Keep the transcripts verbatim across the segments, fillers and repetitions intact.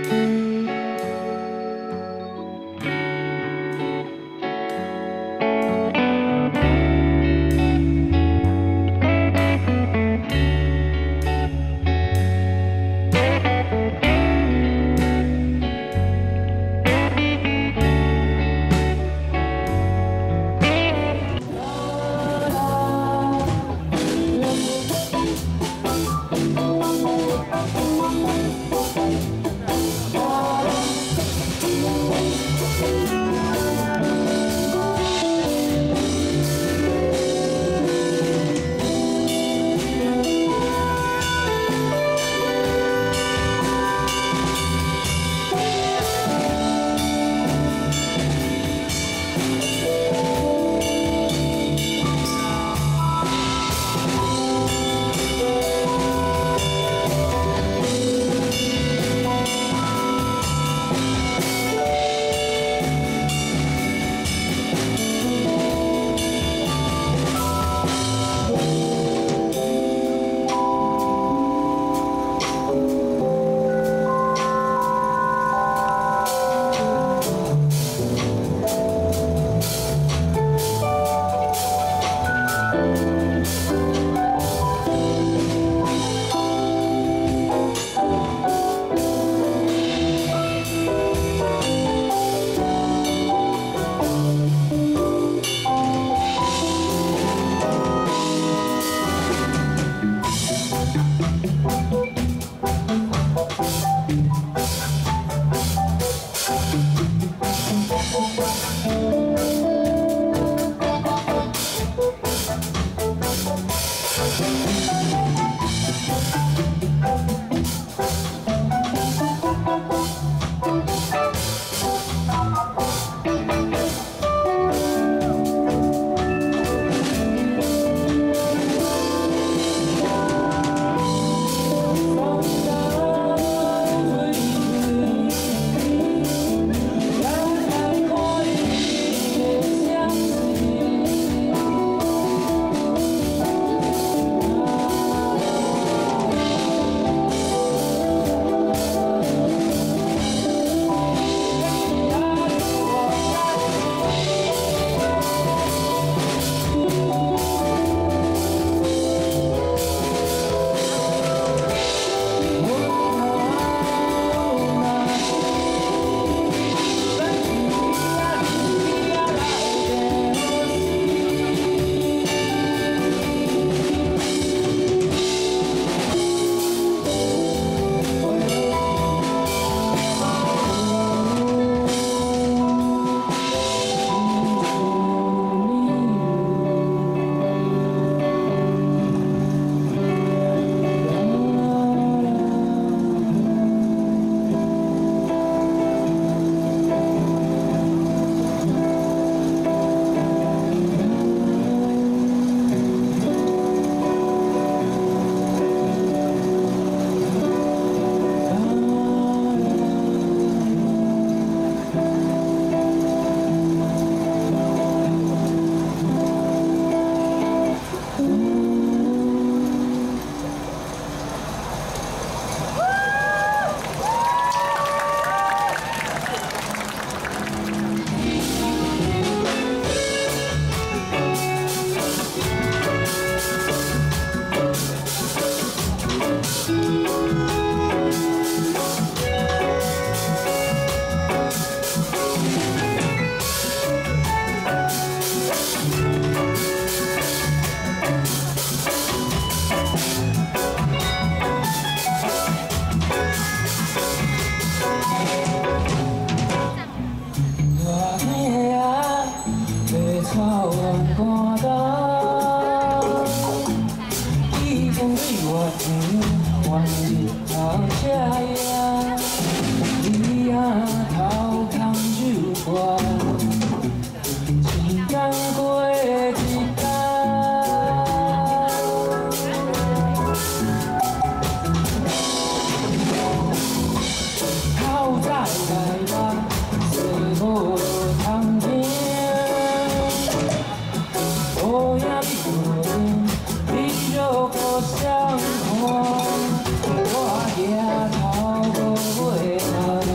我抬头无尾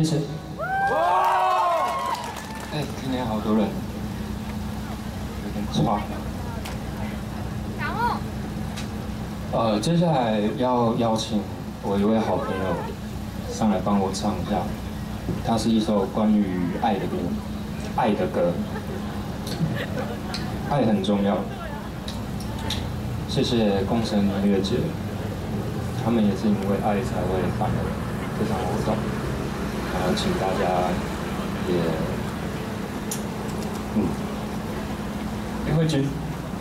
谢。哇！哎，今天好多人，有点吵。 然后， 呃，接下来要邀请我一位好朋友上来帮我唱一下，它是一首关于爱的歌，爱的歌，爱很重要。谢谢工程音乐节，他们也是因为爱才会办的这场活动，然后请大家也，嗯，林慧君。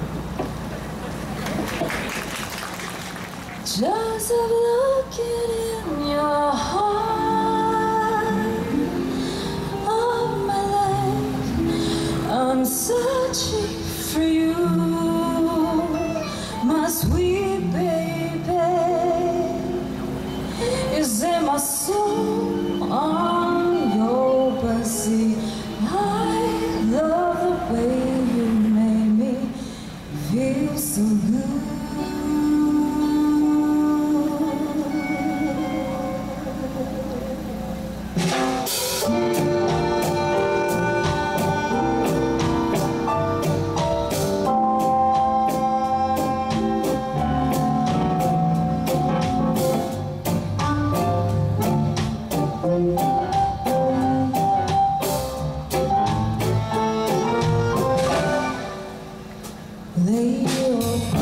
Just of looking in your heart of my life, I'm searching for you, my sweet baby. Is in my soul on your pussy. I love the way you made me feel so good. Lay your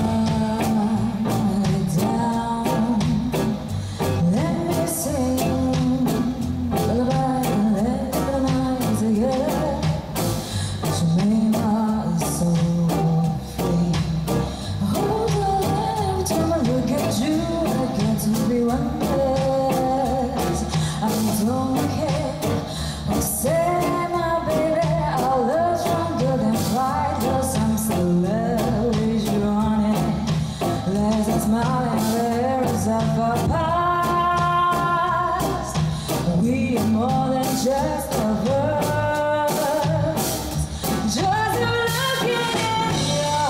body down. Let me sing lullaby and let the night together to make my soul free. Hold on, every time I look at you, I get to be wonders. I don't care what say, my baby. Our love's stronger than pride, 'cause I'm so loved. There's a smile and there is a past. We are more than just lovers. Just looking in your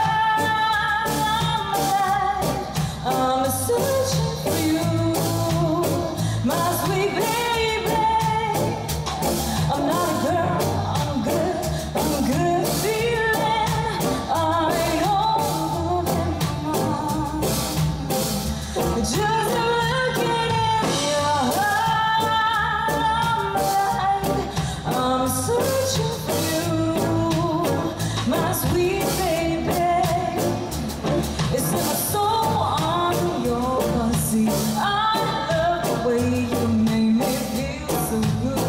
eyes, I'm searching for you, my sweet baby. I'm not a girl, I'm good, I'm good feeling. I Just looking in your eyes, I'm searching for you, my sweet baby. It's in my soul on your pussy. I love the way you make me feel so good.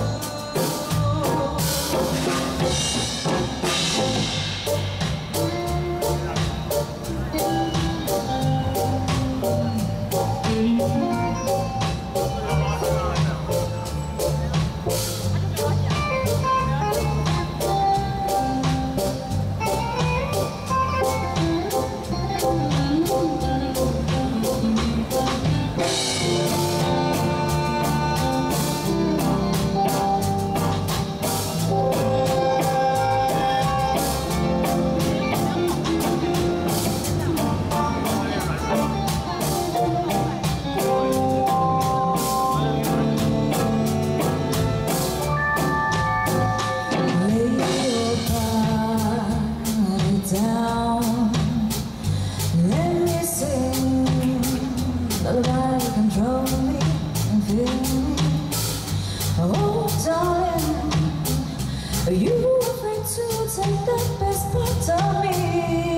Down. Let me sing lullaby, control me and feel me. Oh, darling, are you afraid to take the best part of me?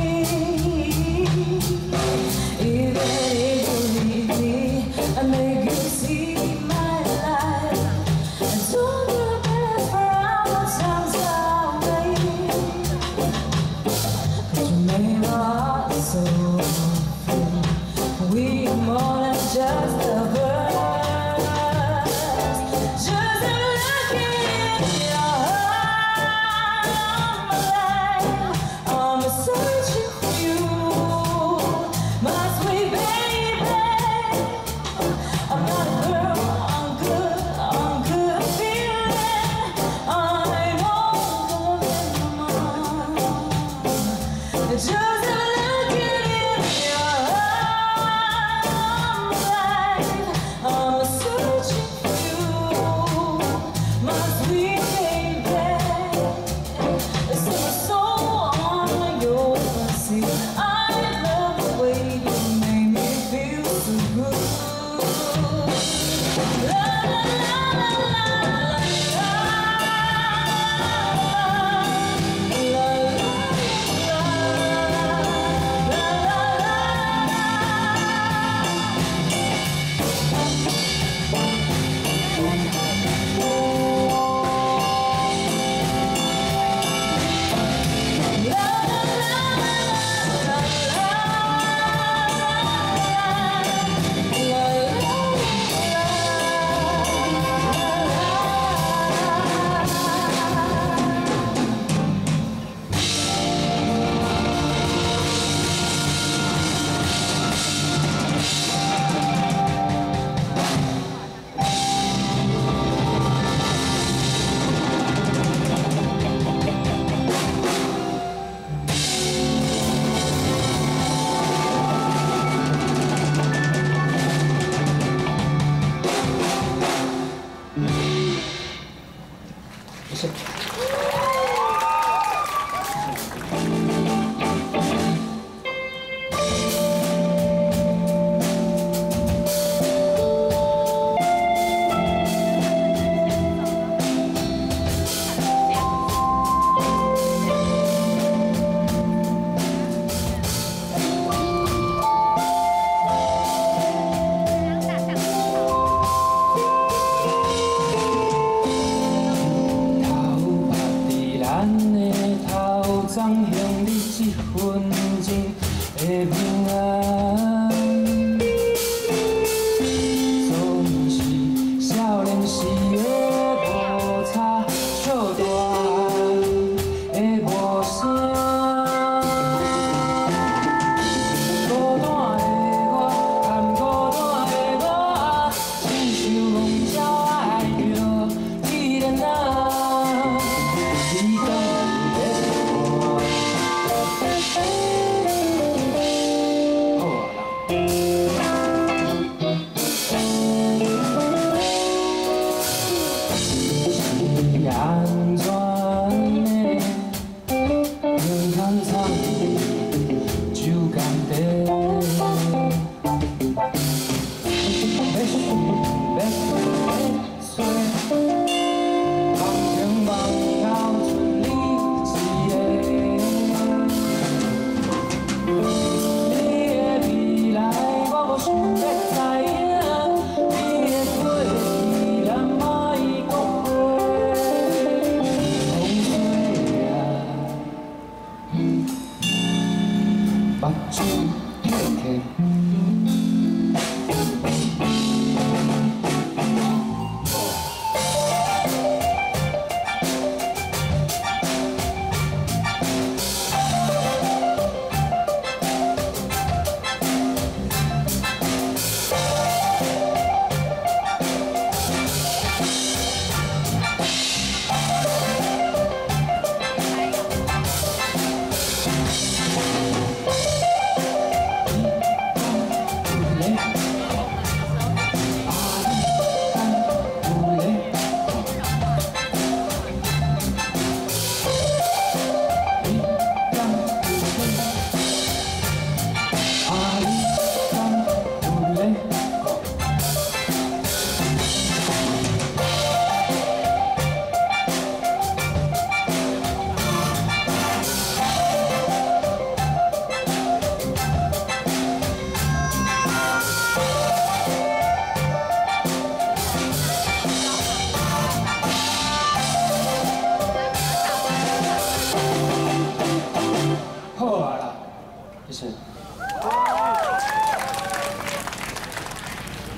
Even if you leave me, I make you see my life. And don't do the best for all the times I've made. Made my heart so free. We are more than just lovers. Just looking in your eyes, I'm searching for you, my sweet baby. I'm not a girl, I'm good, I'm good feeling. I know I'm in my mind. Just looking in your eyes,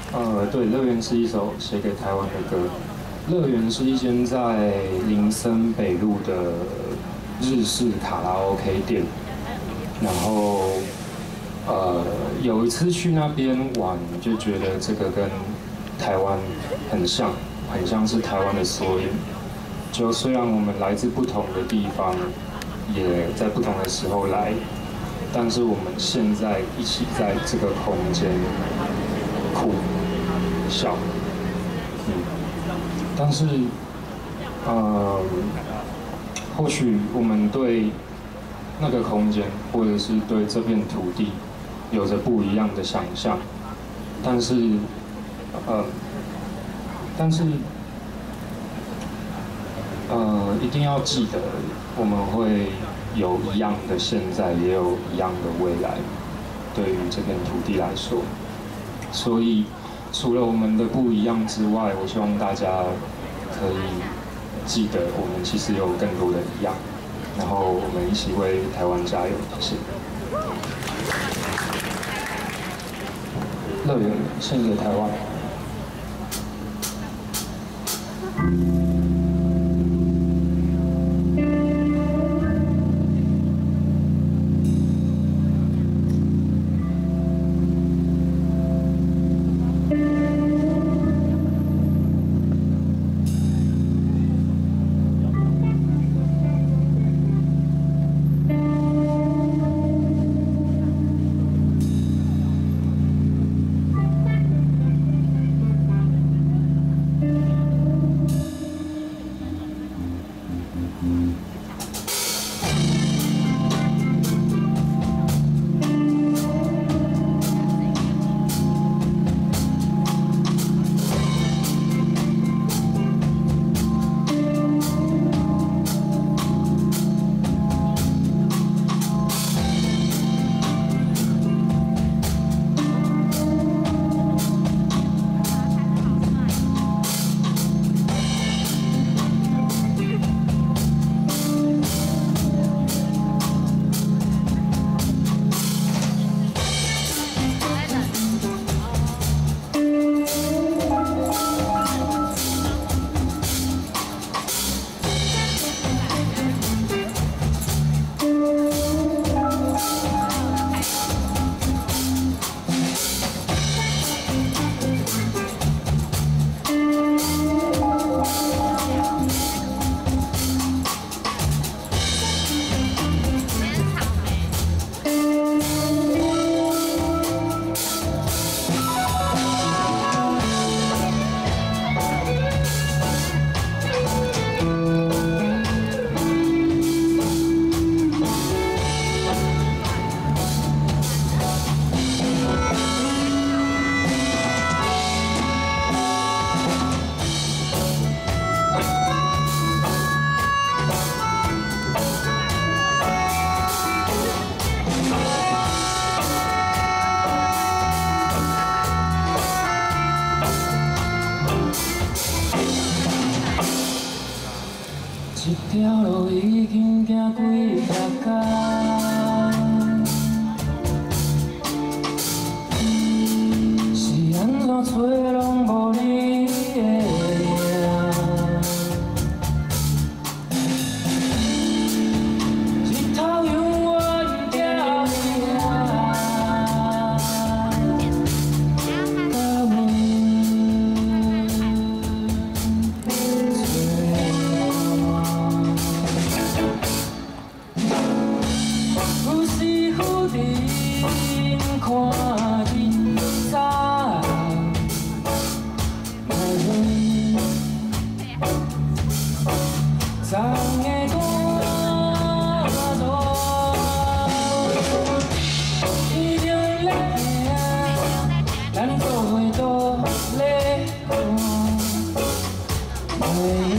呃，对，《乐园》是一首写给台湾的歌。乐园是一间在林森北路的日式卡拉 OK 店，然后呃有一次去那边玩，就觉得这个跟台湾很像，很像是台湾的缩影。就虽然我们来自不同的地方，也在不同的时候来，但是我们现在一起在这个空间哭笑，嗯。但是，呃，或许我们对那个空间，或者是对这片土地，有着不一样的想象。但是，呃，但是，呃，一定要记得，我们会有一样的现在，也有一样的未来。对于这片土地来说，所以。除了我们的不一样之外，我希望大家可以记得，我们其实有更多的一样，然后我们一起为台湾加油。谢谢。乐园献给台湾。这条路已经行几百天，是安怎找拢无你的影？日头永远照明，到看日早，昨的歌路，一定来行，咱做伙都来看，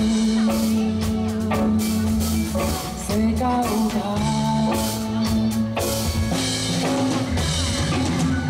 世界有大。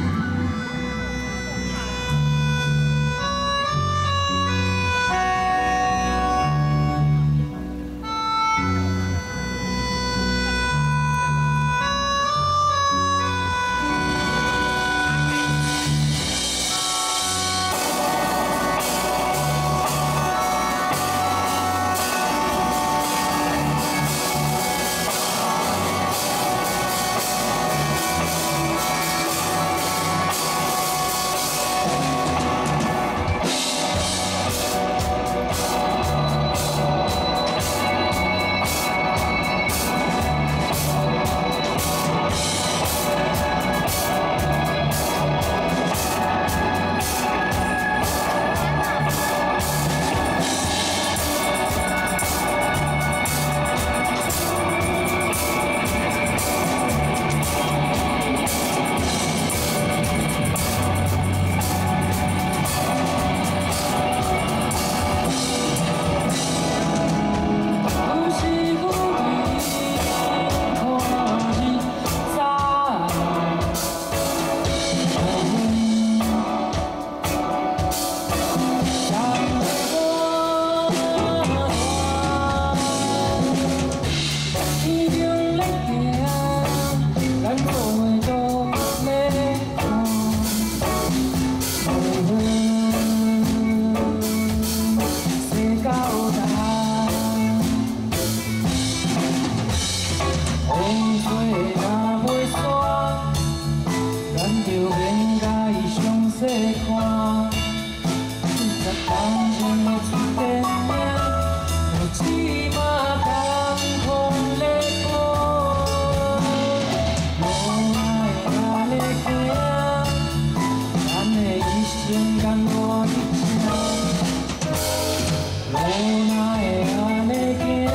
免甲伊详细看。十当前的出电影，我只嘛当空咧看。无奈安尼行，咱的一生甘偌一程。无奈安尼行。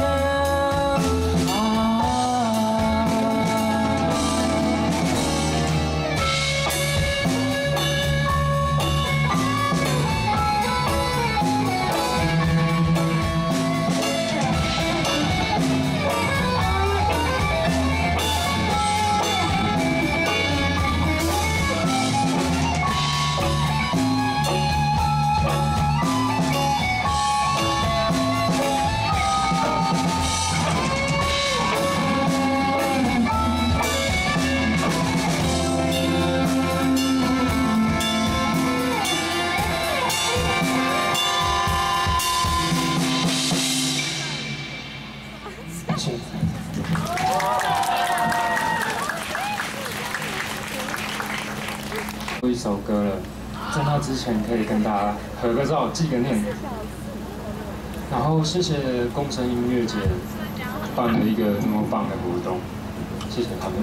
一首歌了，在那之前可以跟大家合个照、记个念。然后谢谢共生音乐节办了一个那么棒的活动，谢谢他们。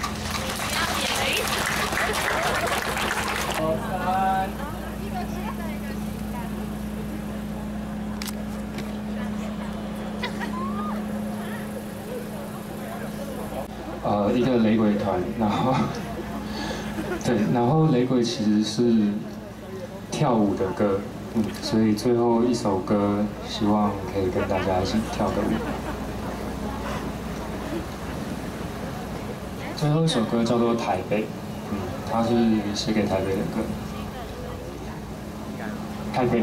呃，一个雷鬼团，然后。 对，然后雷鬼其实是跳舞的歌，嗯，所以最后一首歌希望可以跟大家一起跳个舞。最后一首歌叫做《台北》，嗯，它是写给台北的歌。台北。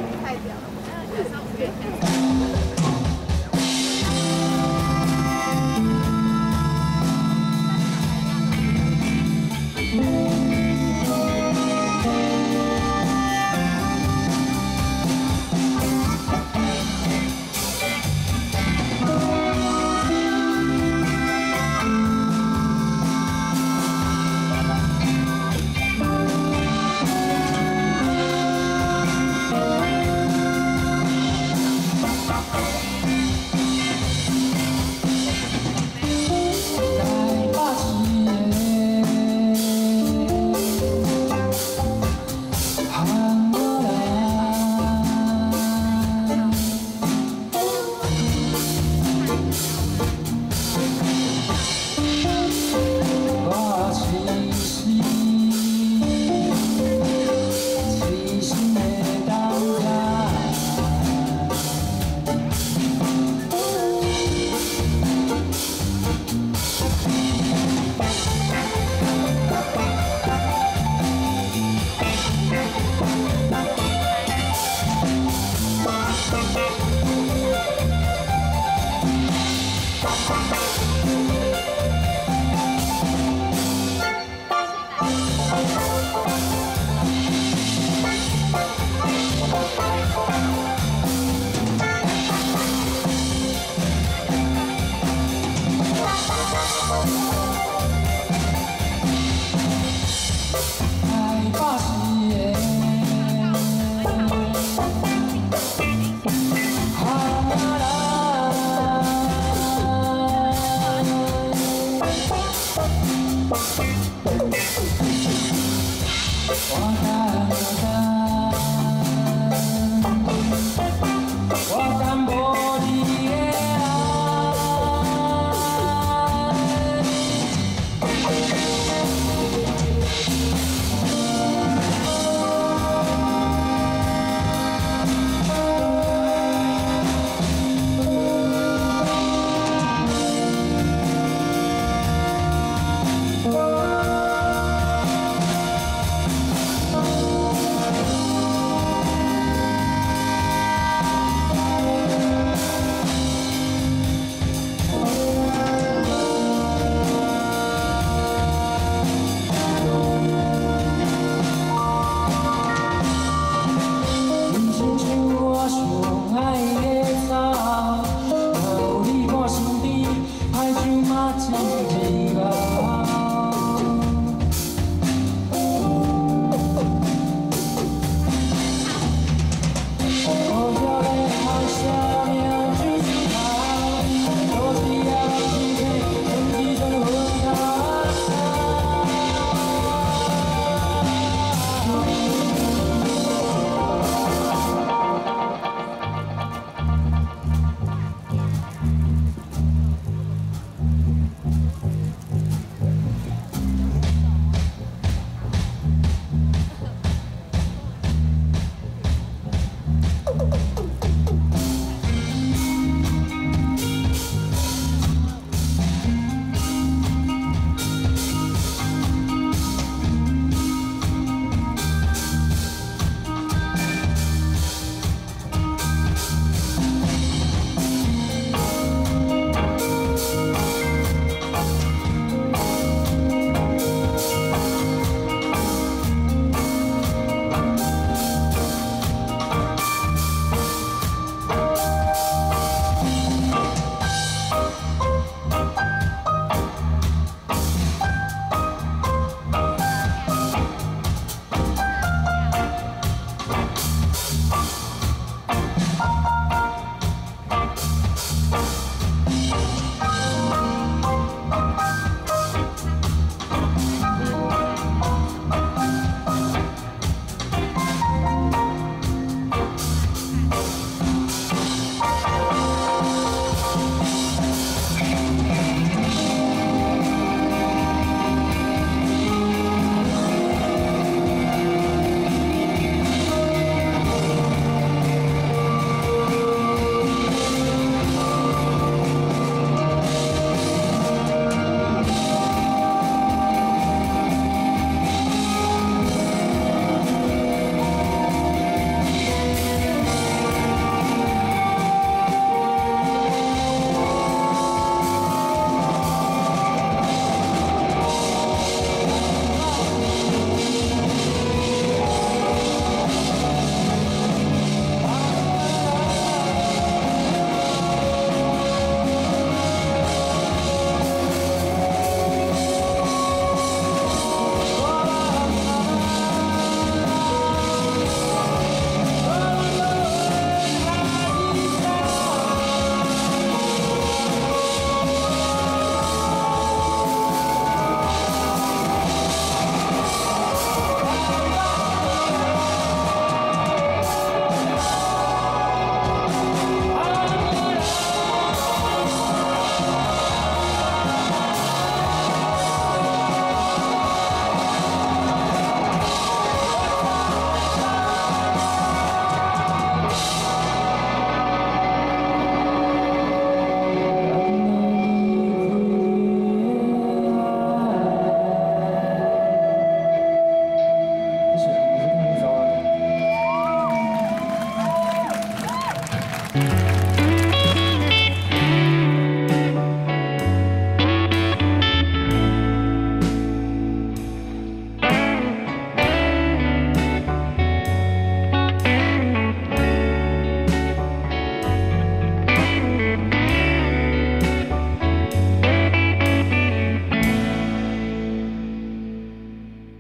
我看到。